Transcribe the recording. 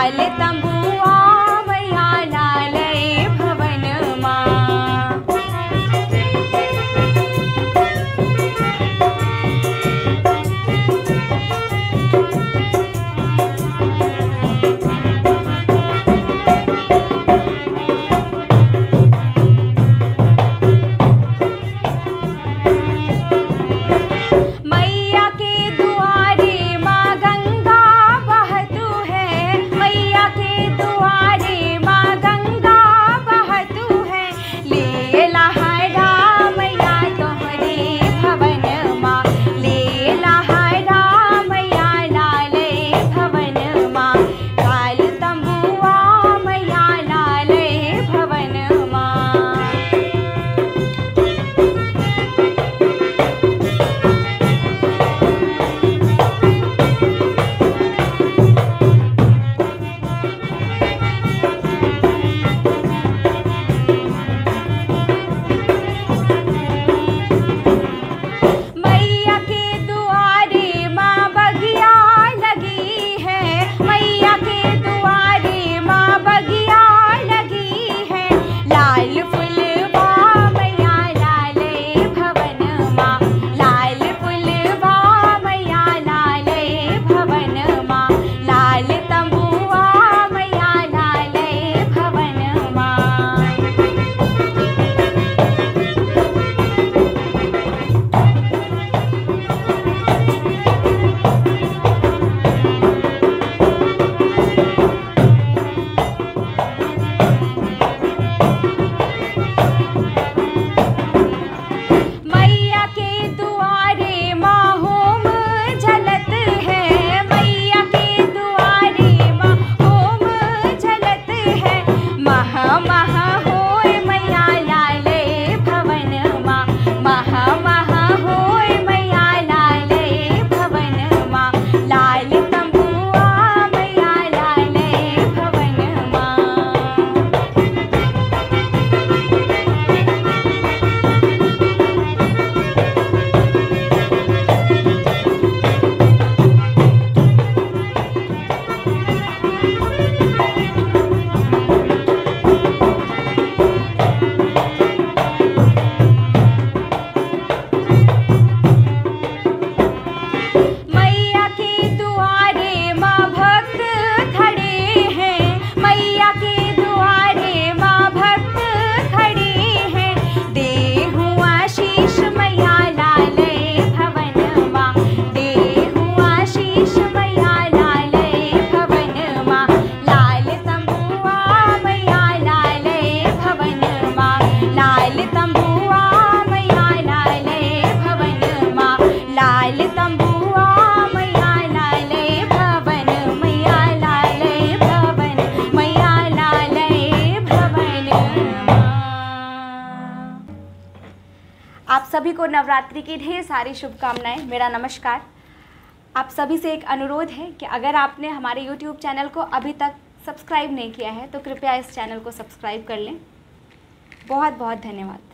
लाल तंबुआ मैया लाले भवन माँ। मैया के दुआरे माँ गंगा बहतू है, मैया के दुआरे माँ गंगा बहतू है। ले लहरा मैया तोहरे भवन माँ, ले लहरा मैया लाले भवन माँ। लाल तंबुआ मैया लाले भवन माँ। मैया के दुआरे माँ बगिया लगी है, मैया के दुआरे माँ बगिया लगी है। लाल फुलवा मैया लाले भवन माँ, लाल फुलवा मैया लाले भवन माँ। लाल तंबुआ मैया लाले भवन माँ। मैया के दुआरे माँ होम झलत है, मैया के दुआरे माँ होम झलत है। महा महा होय मैया लाले भवन माँ, महा महा होय मैया लाले भवन माँ। लाल तंबुआ मैया लाले भवन माँ। मैया के दुआरे माँ भक्त खड़े हैं, मैया के दुआरे माँ भक्त खड़े हैं। देहु आशीष मैया लाले भवन माँ, देहु आशीष मैया लाले भवन माँ। लाल तंबुआ मैया लाले भवन माँ, लाल तंबुआ मैया लाले भवन माँ। लाल तंबुआ मैया लाले भवन, मैया लाले भवन, मैया लाले भवन माँ। आप सभी को नवरात्रि की ढेर सारी शुभकामनाएं। मेरा नमस्कार। आप सभी से एक अनुरोध है कि अगर आपने हमारे YouTube चैनल को अभी तक सब्सक्राइब नहीं किया है तो कृपया इस चैनल को सब्सक्राइब कर लें। बहुत बहुत धन्यवाद।